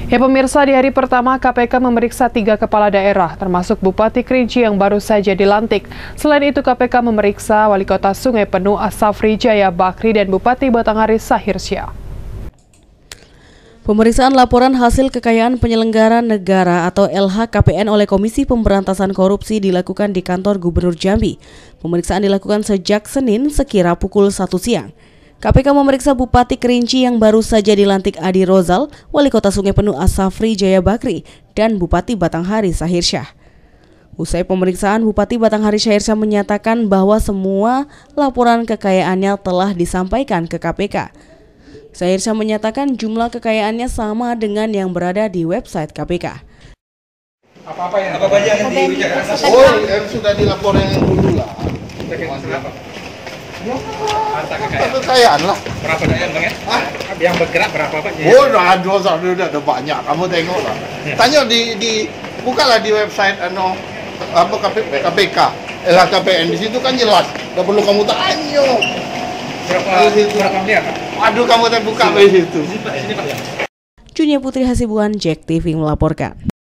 Ya pemirsa, di hari pertama KPK memeriksa 3 kepala daerah, termasuk Bupati Kerinci yang baru saja dilantik. Selain itu KPK memeriksa Wali Kota Sungai Penuh Asafri Jaya Bakri dan Bupati Batanghari Sahirsya. Pemeriksaan laporan hasil kekayaan penyelenggara negara atau LHKPN oleh Komisi Pemberantasan Korupsi dilakukan di kantor Gubernur Jambi. Pemeriksaan dilakukan sejak Senin sekira pukul 1 siang. KPK memeriksa Bupati Kerinci yang baru saja dilantik Adi Rozal, Wali Kota Sungai Penuh Asafri Jaya Bakri, dan Bupati Batanghari Sahirsya. Usai pemeriksaan, Bupati Batanghari Sahirsya menyatakan bahwa semua laporan kekayaannya telah disampaikan ke KPK. Sahirsya menyatakan jumlah kekayaannya sama dengan yang berada di website KPK. Apa banyak yang dibicarakan? Sudah dilaporin yang dulu lah. Harta Kekayaan lah. berapa banyak bang ya? Yang bergerak berapa pak? Ada banyak. Kamu tengok lah. Tanya bukalah di website KPK, LHKPN, di situ kan jelas. Tidak perlu kamu tanya. Berapa miliar pak? Aduh, kamu buka di situ. Junia Putri Hasibuan, JEK TV melaporkan.